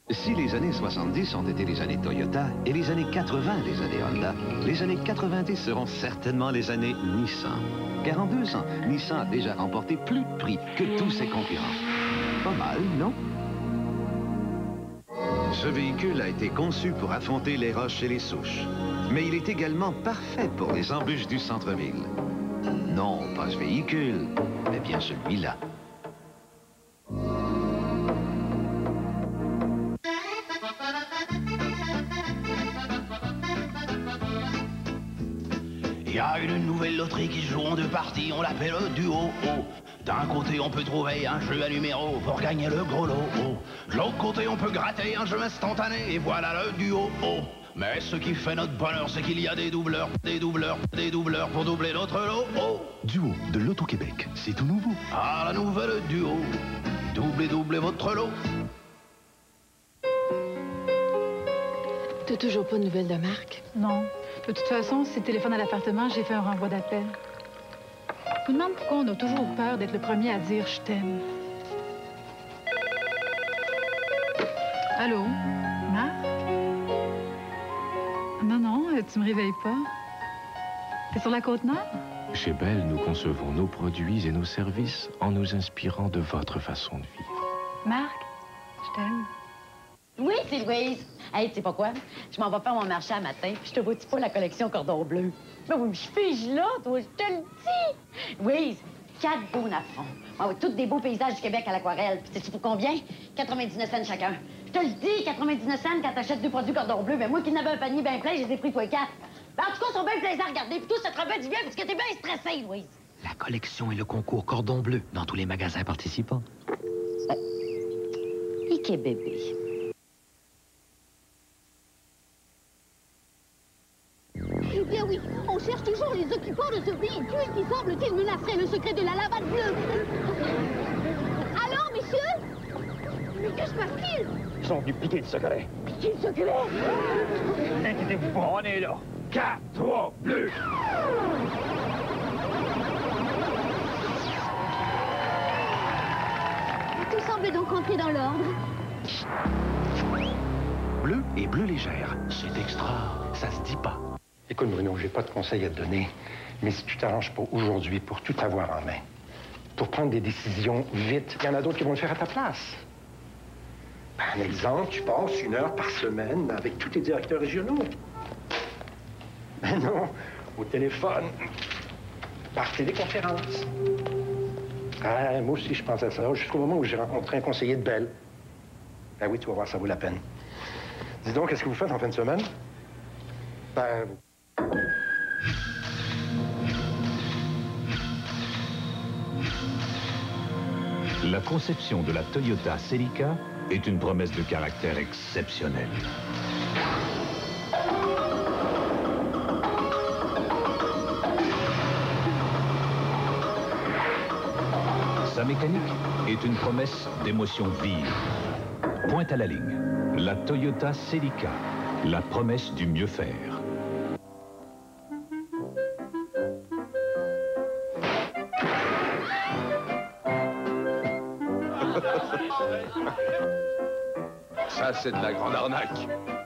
Si les années 70 ont été les années Toyota et les années 80 les années Honda, les années 90 seront certainement les années Nissan. Car en 2 ans, Nissan a déjà remporté plus de prix que tous ses concurrents. Pas mal, non? Ce véhicule a été conçu pour affronter les roches et les souches. Mais il est également parfait pour les embûches du centre-ville. Non, pas ce véhicule, mais bien celui-là. Il y a une nouvelle loterie qui se joue en 2 parties, on l'appelle le duo. D'un côté, on peut trouver un jeu à numéros pour gagner le gros lot. De l'autre côté, on peut gratter un jeu instantané et voilà le duo. Mais ce qui fait notre bonheur, c'est qu'il y a des doubleurs pour doubler notre lot. Duo de l'Auto-Québec, c'est tout nouveau. Ah, la nouvelle duo. Doublez votre lot. T'as toujours pas de nouvelles de Marc? Non. De toute façon, si le téléphone à l'appartement, j'ai fait un renvoi d'appel. Je me demande pourquoi on a toujours peur d'être le premier à dire « je t'aime ». Allô? Marc? Non, tu me réveilles pas. T'es sur la Côte-Nord? Chez Bell, nous concevons nos produits et nos services en nous inspirant de votre façon de vivre. Marc, je t'aime. Oui, c'est Louise. Hey, tu sais pas quoi? Je m'en vais faire mon marché à matin, puis je te vois-tu pas la collection cordon bleu? Mais oui, je fige là, toi, je te le dis! Louise, 4 beaux napperons. Ah oui, tous des beaux paysages du Québec à l'aquarelle. Puis sais-tu pour combien? 99 cents chacun. Je te le dis, 99 cents quand t'achètes 2 produits cordon bleu. Ben moi qui n'avais un panier bien plein, je les ai pris pour 4. Ben, en tout cas, ils sont bien plaisants à regarder. Puis tout, ça te rappelle du bien parce que t'es bien stressée, Louise. La collection et le concours cordon bleu dans tous les magasins participants. Ike bébé. Eh bien oui, on cherche toujours les occupants de ce véhicule qui semble-t-il menacerait le secret de la lavade bleue. Allô, messieurs? Mais que se passe-t-il? Ils sont venus piquer le secret. Piquer le secret? N'inquiétez-vous pas, on est là. 4, 3, bleu. Tout semble donc rentrer dans l'ordre. Bleu et bleu légère. C'est extra. Ça se dit pas. Écoute, Bruno, j'ai pas de conseils à te donner, mais si tu t'arranges pas aujourd'hui pour tout avoir en main, pour prendre des décisions vite, il y en a d'autres qui vont le faire à ta place. Par exemple, tu passes 1 heure par semaine avec tous tes directeurs régionaux. Ben non, au téléphone, par téléconférence. Ah, moi aussi, je pense à ça, jusqu'au moment où j'ai rencontré un conseiller de Bell. Ben oui, tu vas voir, ça vaut la peine. Dis donc, qu'est-ce que vous faites en fin de semaine? Ben... La conception de la Toyota Celica est une promesse de caractère exceptionnelle. Sa mécanique est une promesse d'émotion vive. Pointe à la ligne. La Toyota Celica, la promesse du mieux faire. Ça, c'est de la grande arnaque.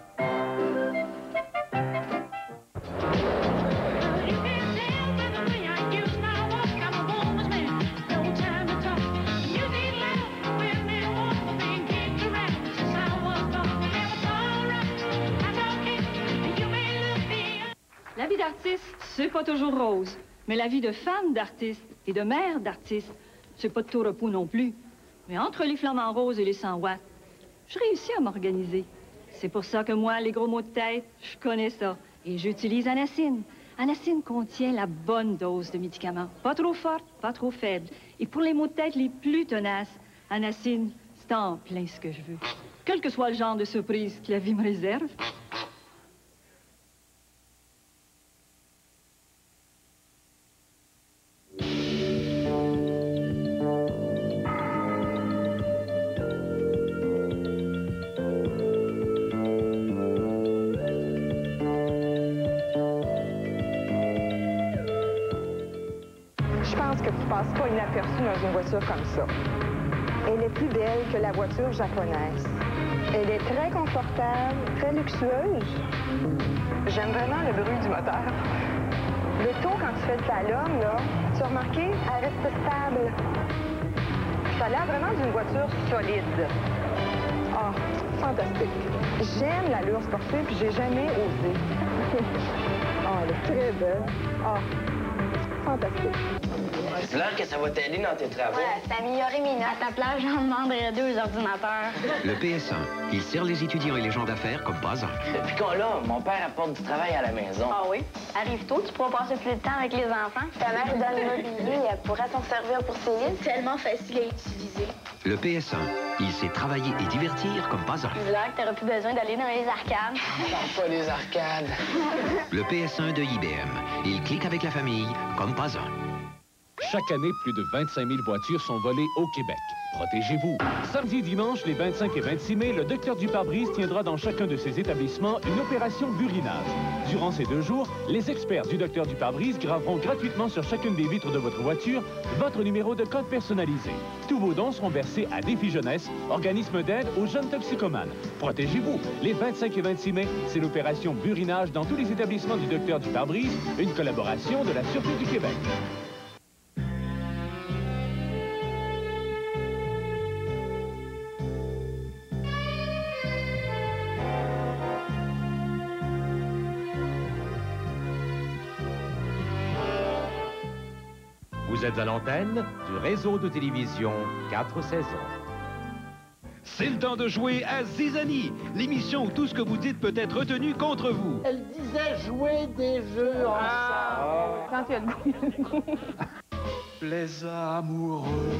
La vie d'artiste, c'est pas toujours rose. Mais la vie de femme d'artiste et de mère d'artiste, c'est pas de tout repos non plus. Mais entre les flamants roses et les 100 watts, je réussis à m'organiser. C'est pour ça que moi, les gros maux de tête, je connais ça. Et j'utilise Anacine. Anacine contient la bonne dose de médicaments. Pas trop forte, pas trop faible. Et pour les maux de tête les plus tenaces, Anacine, c'est en plein ce que je veux. Quel que soit le genre de surprise que la vie me réserve. Je pense que tu passes pas inaperçu dans une voiture comme ça. Elle est plus belle que la voiture japonaise. Elle est très confortable, très luxueuse. J'aime vraiment le bruit du moteur. L'auto, quand tu fais le slalom, là, tu as remarqué, elle reste stable. Ça a l'air vraiment d'une voiture solide. Ah, fantastique. J'aime l'allure sportive, puis j'ai jamais osé. Ah, elle est très belle. Ah, fantastique. J'espère que ça va t'aider dans tes travaux. Ouais, c'est améliorer mes notes. À ta place, j'en demanderais 2 ordinateurs. Le PS1, il sert les étudiants et les gens d'affaires comme pas un. Depuis qu'on l'a, mon père apporte du travail à la maison. Ah oui? Arrive tôt, tu pourras passer plus de temps avec les enfants. Ta mère est dans l'immobilier, elle pourrait s'en servir pour ses livres. C'est tellement facile à utiliser. Le PS1, il sait travailler et divertir comme pas un. Là que t'auras plus besoin d'aller dans les arcades. Non, pas les arcades. Le PS1 de IBM, il clique avec la famille comme pas un. Chaque année, plus de 25 000 voitures sont volées au Québec. Protégez-vous. Samedi et dimanche, les 25 et 26 mai, le docteur du pare-brise tiendra dans chacun de ses établissements une opération burinage. Durant ces 2 jours, les experts du docteur du pare-brise graveront gratuitement sur chacune des vitres de votre voiture votre numéro de code personnalisé. Tous vos dons seront versés à Défi Jeunesse, organisme d'aide aux jeunes toxicomanes. Protégez-vous. Les 25 et 26 mai, c'est l'opération burinage dans tous les établissements du docteur du pare-brise, une collaboration de la Sûreté du Québec. Vous êtes à l'antenne du réseau de télévision 4 saisons. C'est le temps de jouer à Zizanie, l'émission où tout ce que vous dites peut être retenu contre vous. Elle disait jouer des jeux ensemble. Quand tu as le goût. Les amoureux,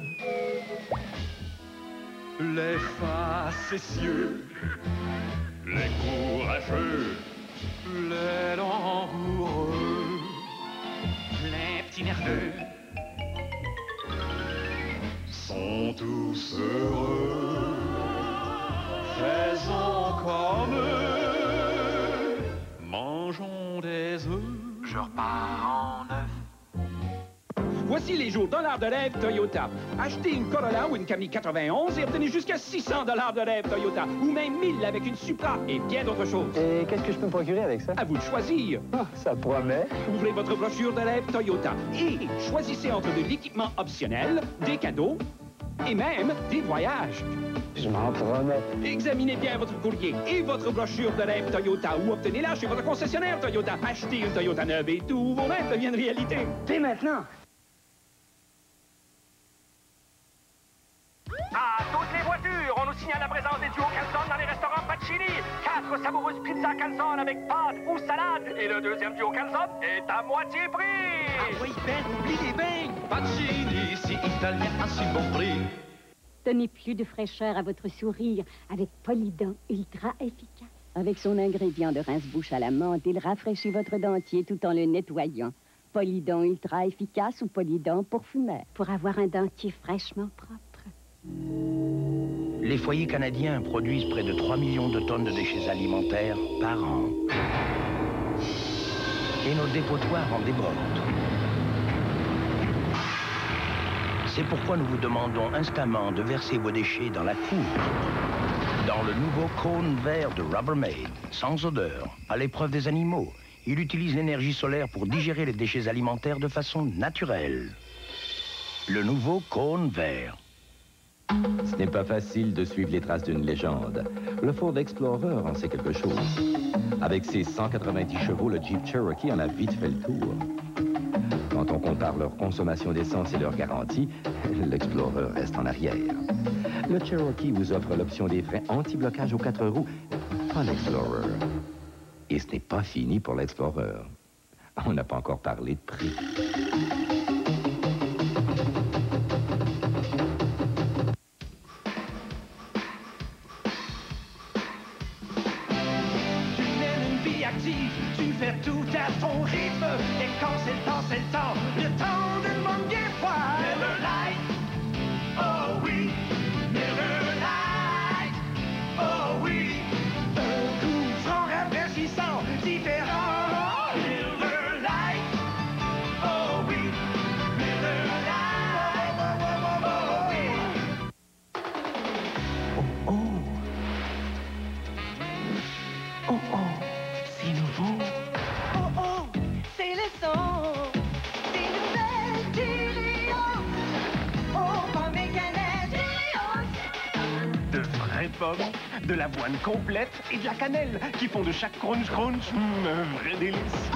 les facétieux, les courageux, les langoureux, les petits nerveux sont tous heureux. Faisons comme eux, mangeons des œufs. Je repars en neuf. Voici les jours $ de rêve Toyota. Achetez une Corolla ou une Camry 91 et obtenez jusqu'à 600 $ de rêve Toyota. Ou même 1000 avec une Supra et bien d'autres choses. Et qu'est-ce que je peux me procurer avec ça? À vous de choisir. Ah, ça promet. Ouvrez votre brochure de rêve Toyota et choisissez entre de l'équipement optionnel, des cadeaux et même des voyages. Je m'en promets. Examinez bien votre courrier et votre brochure de rêve Toyota ou obtenez-la chez votre concessionnaire Toyota. Achetez une Toyota neuve et tous vos rêves deviennent réalité. Dès maintenant. À toutes les voitures, on nous signale la présence des duos calzone dans les restaurants Pacini. 4 savoureuses pizzas calzone avec pâtes ou salade. Et le deuxième duo calzone est à moitié prix. Ah oui, Ben, oublie les beignes. Pacini, si italien à si bon prix. Donnez plus de fraîcheur à votre sourire avec Polydent Ultra efficace. Avec son ingrédient de rince-bouche à la menthe, il rafraîchit votre dentier tout en le nettoyant. Polydent Ultra efficace ou Polydent pour fumeur, pour avoir un dentier fraîchement propre. Les foyers canadiens produisent près de 3 millions de tonnes de déchets alimentaires par an. Et nos dépotoirs en débordent. C'est pourquoi nous vous demandons instamment de verser vos déchets dans la cour. Dans le nouveau cône vert de Rubbermaid, sans odeur, à l'épreuve des animaux, il utilise l'énergie solaire pour digérer les déchets alimentaires de façon naturelle. Le nouveau cône vert. Ce n'est pas facile de suivre les traces d'une légende. Le Ford Explorer en sait quelque chose. Avec ses 190 chevaux, le Jeep Cherokee en a vite fait le tour. Quand on compare leur consommation d'essence et leur garantie, l'Explorer reste en arrière. Le Cherokee vous offre l'option des freins anti-blocage aux 4 roues, pas l'Explorer. Et ce n'est pas fini pour l'Explorer. On n'a pas encore parlé de prix. Tu fais tout à ton rythme. Et quand c'est le temps, c'est le temps. Le temps de manquer froid. Miller Lite, oh oui. Miller Lite, oh oui. Un goût franc, rafraîchissant, différent. Miller Lite, oh oui. vraie pomme, de l'avoine complète et de la cannelle qui font de chaque crunch crunch un vrai délice.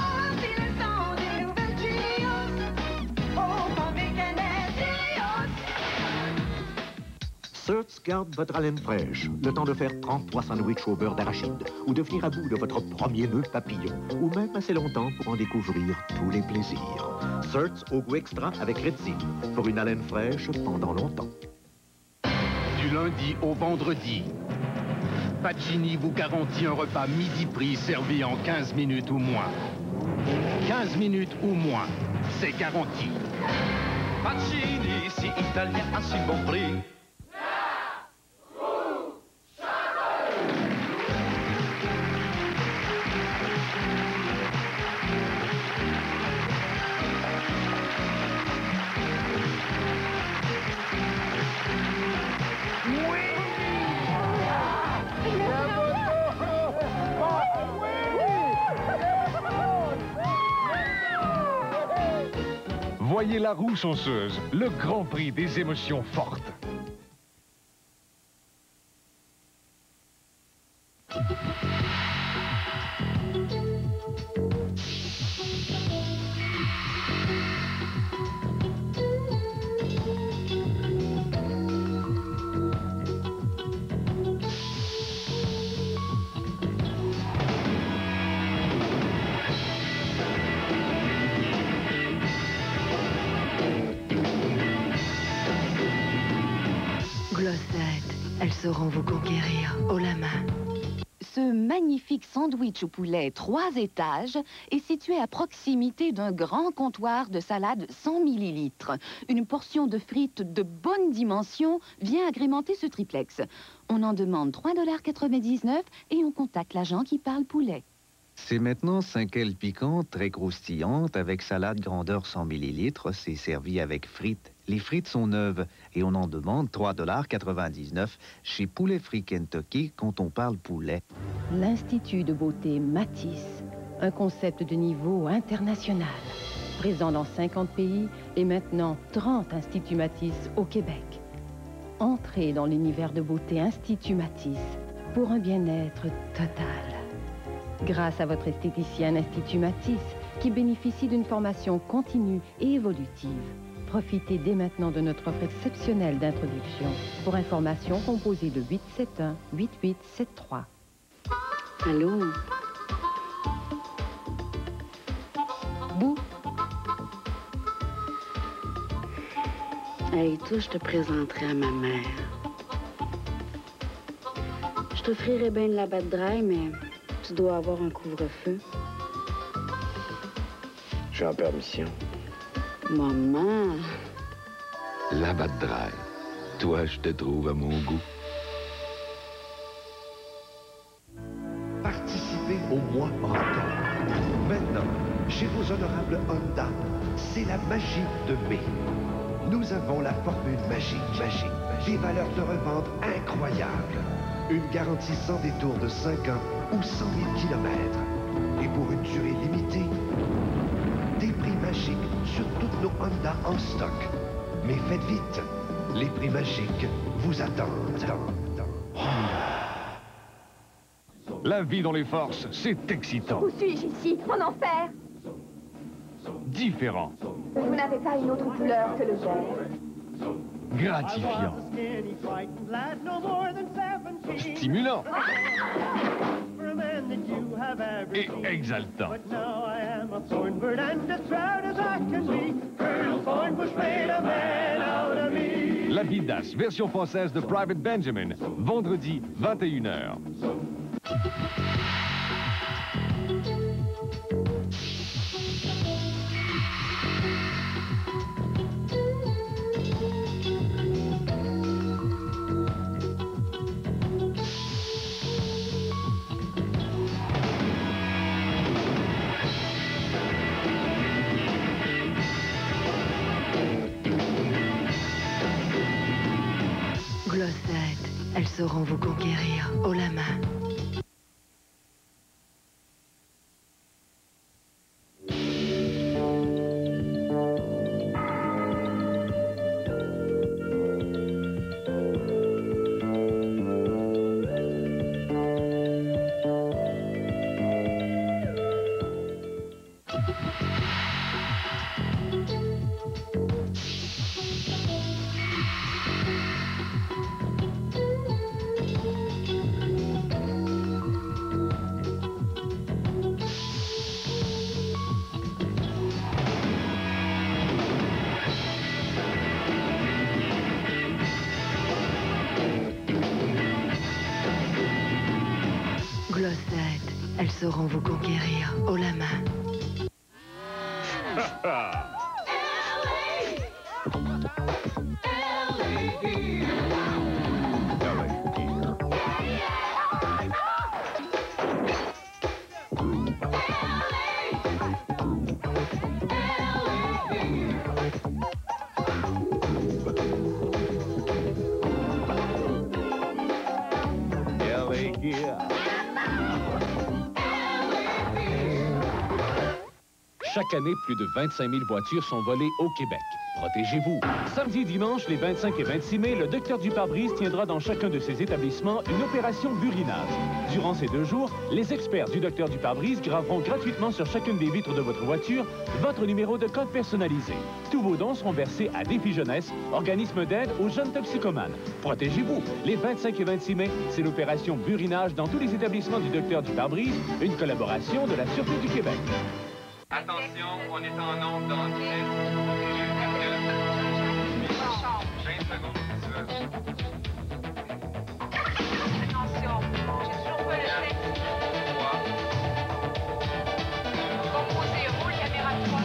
Searts garde votre haleine fraîche, le temps de faire 33 sandwichs au beurre d'arachide, ou de venir à bout de votre premier nœud papillon, ou même assez longtemps pour en découvrir tous les plaisirs. Searts au goût extra avec Ritzine, pour une haleine fraîche pendant longtemps. Du lundi au vendredi, Pacini vous garantit un repas midi prix servi en 15 minutes ou moins. 15 minutes ou moins, c'est garanti. Pacini, si italien à si bon prix. Voyez la roue chanceuse, le grand prix des émotions fortes. Glossette, elles sauront vous conquérir haut la main. Ce magnifique sandwich au poulet 3 étages est situé à proximité d'un grand comptoir de salade 100 ml. Une portion de frites de bonne dimension vient agrémenter ce triplex. On en demande 3,99 $ et on contacte l'agent qui parle poulet. C'est maintenant 5 ailes piquantes, très croustillantes, avec salade grandeur 100 ml. C'est servi avec frites. Les frites sont neuves et on en demande 3,99 $ chez Poulet Frit Kentucky quand on parle poulet. L'Institut de beauté Matisse, un concept de niveau international. Présent dans 50 pays et maintenant 30 instituts Matisse au Québec. Entrez dans l'univers de beauté Institut Matisse pour un bien-être total. Grâce à votre esthéticienne Institut Matisse, qui bénéficie d'une formation continue et évolutive. Profitez dès maintenant de notre offre exceptionnelle d'introduction. Pour information, composez le 871-8873. Allô? Bou? Hey, toi, je te présenterai à ma mère. Je t'offrirai bien de la batte dry, mais tu dois avoir un couvre-feu. Je suis en permission. Maman. La batte dry. Toi, je te trouve à mon goût. Participez au mois record. Maintenant, chez vos honorables Honda, c'est la magie de mai. Nous avons la formule magique. Des valeurs de revente incroyables. Une garantie sans détour de 5 ans ou 100 000 kilomètres. Et pour une durée limitée, des prix magiques sur toutes nos Honda en stock. Mais faites vite, les prix magiques vous attendent. La vie dans les forces, c'est excitant, Où suis-je ici? En enfer? différent, Vous n'avez pas une autre couleur que le vert. gratifiant, stimulant et exaltant. La Vidasse, version française de Private Benjamin, vendredi 21h. Glossette, elles sauront vous conquérir haut la main. Glossette, elles sauront vous conquérir haut la main. Chaque année, plus de 25 000 voitures sont volées au Québec. Protégez-vous. Samedi et dimanche, les 25 et 26 mai, le docteur du pare-brise tiendra dans chacun de ses établissements une opération burinage. Durant ces 2 jours, les experts du docteur du pare-brise graveront gratuitement sur chacune des vitres de votre voiture votre numéro de code personnalisé. Tous vos dons seront versés à Défi Jeunesse, organisme d'aide aux jeunes toxicomanes. Protégez-vous. Les 25 et 26 mai, c'est l'opération burinage dans tous les établissements du docteur du pare-brise, une collaboration de la Sûreté du Québec. Attention, on est en onde dans 10 20 secondes. Attention, j'ai toujours pas le texte. Composé, roule caméra 3.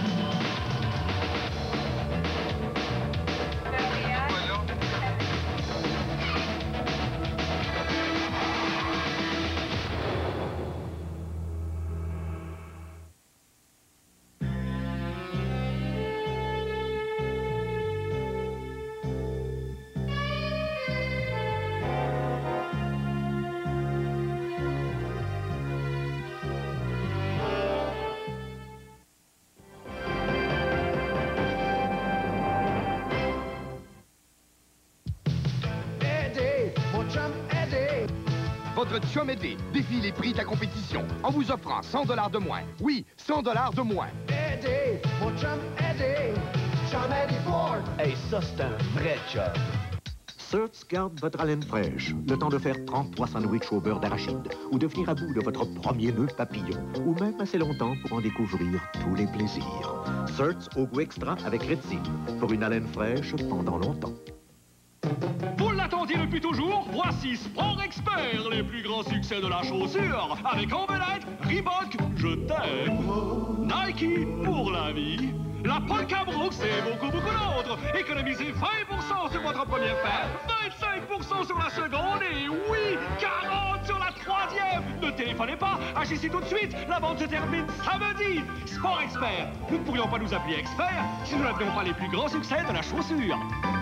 Votre chum aidé défie les prix de la compétition en vous offrant 100 $ de moins. Oui, 100 $ de moins. Eddie, mon chum Eddie, chum Eddie Ford. Hey, ça, c'est un vrai chum. Certs garde votre haleine fraîche, le temps de faire 33 sandwichs au beurre d'arachide, ou de venir à bout de votre premier nœud papillon, ou même assez longtemps pour en découvrir tous les plaisirs. Certs au goût extra avec rétine, pour une haleine fraîche pendant longtemps. Vous l'attendiez depuis toujours, voici Sport Expert, les plus grands succès de la chaussure, avec Envelette, Reebok, Je t'aime, Nike, pour la vie, la Polka Brooks et beaucoup d'autres. Économisez 20% sur votre première paire, 25% sur la seconde et oui, 40% sur la troisième. Ne téléphonez pas, agissez tout de suite, la vente se termine samedi. Sport Expert, nous ne pourrions pas nous appeler experts si nous n'avions pas les plus grands succès de la chaussure.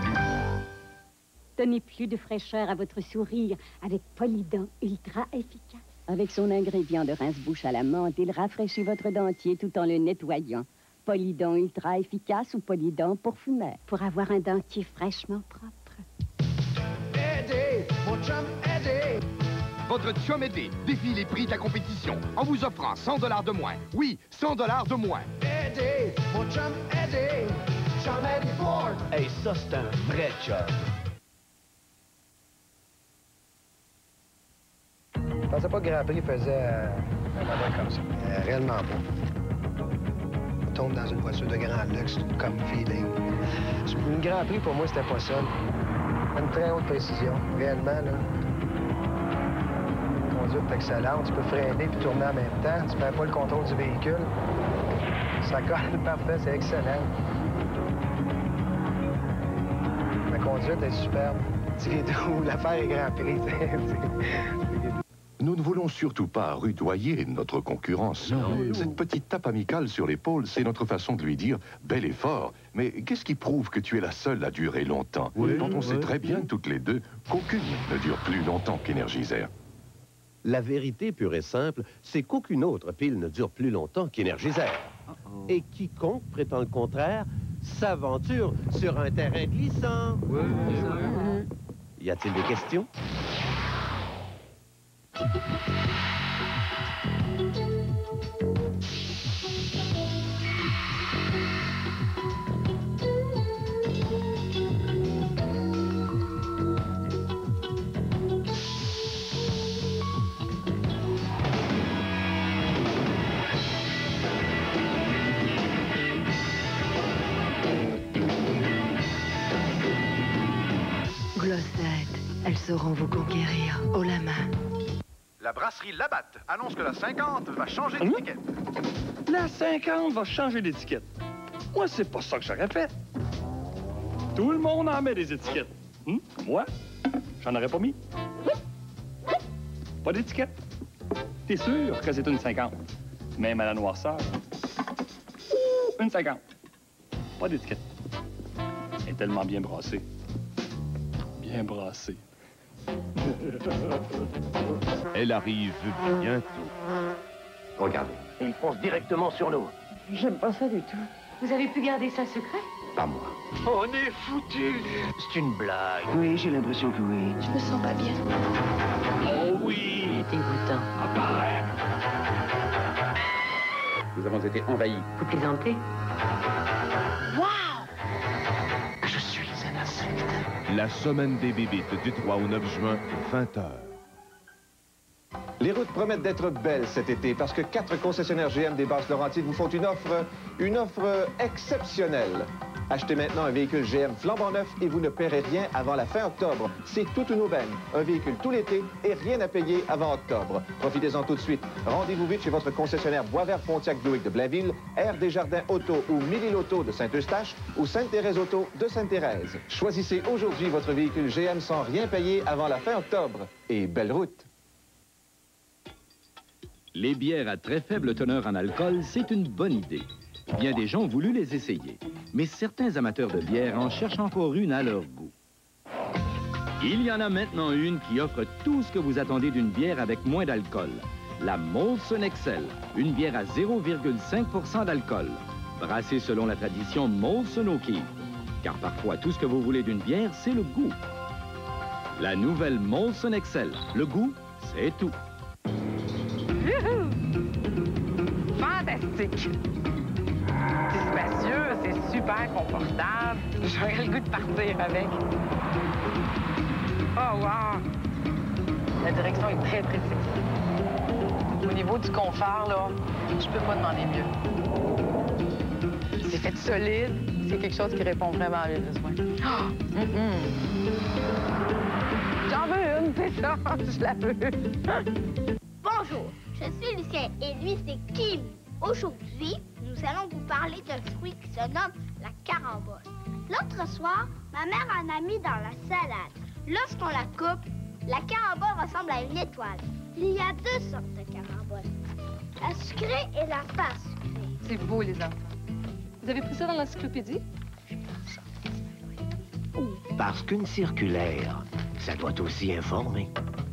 Donnez plus de fraîcheur à votre sourire avec Polydent Ultra efficace. Avec son ingrédient de rince-bouche à la menthe, il rafraîchit votre dentier tout en le nettoyant. Polydent Ultra efficace ou Polydent pour fumeur, pour avoir un dentier fraîchement propre. Eddie, mon chum Eddie. Votre chum aidé défie les prix de la compétition en vous offrant 100 $ de moins. Oui, 100 $ de moins. Eddie, mon chum Eddie, chum Eddie Ford. Hey, ça, c'est un vrai chum. Je pensais pas que Grand Prix faisait un modèle comme ça. Réellement pas. On tombe dans une voiture de grand luxe comme feeling. Une Grand Prix, pour moi, c'était pas ça. Une très haute précision. Réellement, là. La conduite est excellente. Tu peux freiner puis tourner en même temps. Tu perds pas le contrôle du véhicule. Ça colle parfait, c'est excellent. La conduite est superbe. Tiré d'où l'affaire est Grand Prix. Nous ne voulons surtout pas rudoyer notre concurrence. Cette petite tape amicale sur l'épaule, c'est notre façon de lui dire « bel effort ». Mais qu'est-ce qui prouve que tu es la seule à durer longtemps, quand on sait très bien, toutes les deux, qu'aucune ne dure plus longtemps qu'Énergisère? La vérité pure et simple, c'est qu'aucune autre pile ne dure plus longtemps qu'Énergisère. Et quiconque prétend le contraire s'aventure sur un terrain glissant. Y a-t-il des questions? Glossette, elles sauront vous conquérir haut la main. La brasserie Labatt annonce que la 50 va changer d'étiquette. La 50 va changer d'étiquette. Moi, c'est pas ça que j'aurais fait. Tout le monde en met des étiquettes. Moi, j'en aurais pas mis. Pas d'étiquette. T'es sûr que c'est une 50? Même à la noirceur. Une 50. Pas d'étiquette. Elle est tellement bien brassée. Bien brassée. Elle arrive bientôt. Regardez, il fonce directement sur nous. J'aime pas ça du tout. Vous avez pu garder ça secret? Pas moi. On est foutus. C'est une blague. Oui, j'ai l'impression que oui. Je me sens pas bien. Oh oui. Dégoûtant. Apparaît. Nous avons été envahis. Vous plaisantez? Wow! Je suis un insecte. La semaine des bébites du 3 au 9 juin, 20h. Les routes promettent d'être belles cet été parce que 4 concessionnaires GM des Basses-Laurentides vous font une offre exceptionnelle. Achetez maintenant un véhicule GM flambant neuf et vous ne paierez rien avant la fin octobre. C'est toute une aubaine. Un véhicule tout l'été et rien à payer avant octobre. Profitez-en tout de suite. Rendez-vous vite chez votre concessionnaire Boisvert-Pontiac-Buick de Blainville, Air Desjardins Auto ou Mille Auto de Saint-Eustache ou Sainte-Thérèse Auto de Sainte-Thérèse. Choisissez aujourd'hui votre véhicule GM sans rien payer avant la fin octobre. Et belle route! Les bières à très faible teneur en alcool, c'est une bonne idée. Bien des gens ont voulu les essayer. Mais certains amateurs de bière en cherchent encore une à leur goût. Il y en a maintenant une qui offre tout ce que vous attendez d'une bière avec moins d'alcool. La Molson Excel, une bière à 0,5 % d'alcool. Brassée selon la tradition Molson O'Keeffe. Car parfois, tout ce que vous voulez d'une bière, c'est le goût. La nouvelle Molson Excel. Le goût, c'est tout. Fantastique! C'est spacieux, c'est super confortable. J'aurais le goût de partir avec. Oh, wow! La direction est très, très sexy. Au niveau du confort, là, je peux pas demander mieux. C'est fait solide. C'est quelque chose qui répond vraiment à mes besoins. Oh! J'en veux une, c'est ça. Je la veux. Bonjour, je suis Lucien et lui c'est Kim. Aujourd'hui, nous allons vous parler d'un fruit qui se nomme la carambole. L'autre soir, ma mère en a mis dans la salade. Lorsqu'on la coupe, la carambole ressemble à une étoile. Il y a 2 sortes de caramboles, la sucrée et la pas sucrée. C'est beau, les enfants. Vous avez pris ça dans l'encyclopédie? Parce qu'une circulaire, ça doit aussi informer.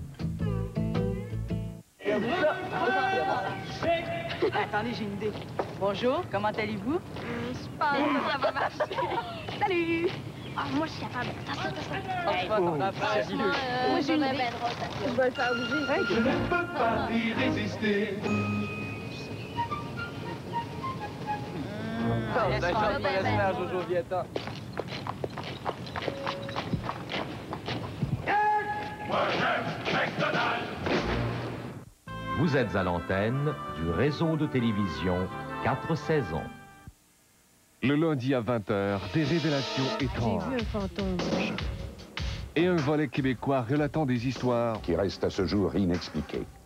Attendez, j'ai une idée. Bonjour, comment allez-vous? Je pense que ça va marcher. Salut! Ah, moi, je suis capable. Attention. Moi, j'ai une idée. Je vais le faire bouger. Je ne peux pas y résister. Jojo, viens-t'en. Moi, j'aime McDonald's. Vous êtes à l'antenne du réseau de télévision 4 saisons. Le lundi à 20h, des révélations étranges. J'ai vu un fantôme. Et un volet québécois relatant des histoires qui restent à ce jour inexpliquées.